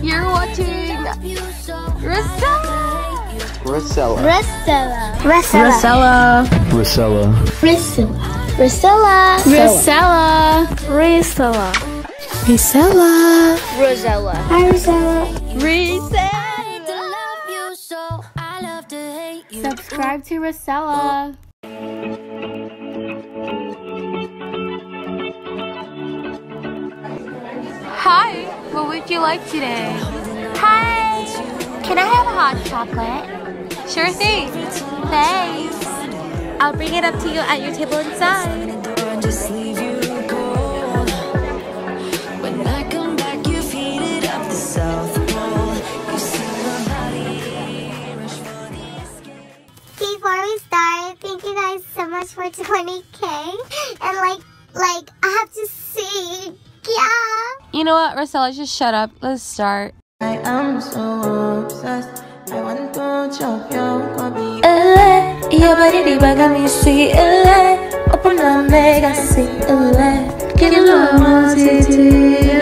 You're watching Rosella. Rosella. Rosella. Rosella. Rosella. Rosella. Rosella. Rosella. Rosella. Rosella. Hi, Rosella. Subscribe to Rosella. Hi, what would you like today? Hi, can I have a hot chocolate? Sure thing. Thanks. I'll bring it up to you at your table inside. Before we start, thank you guys so much for 20K. And like I have to sing. Yeah. You know what, Rosella, just shut up. Let's start. I am so obsessed. I want to chop your body. Your body got me sweet. Open up, mega sweet. Give you love,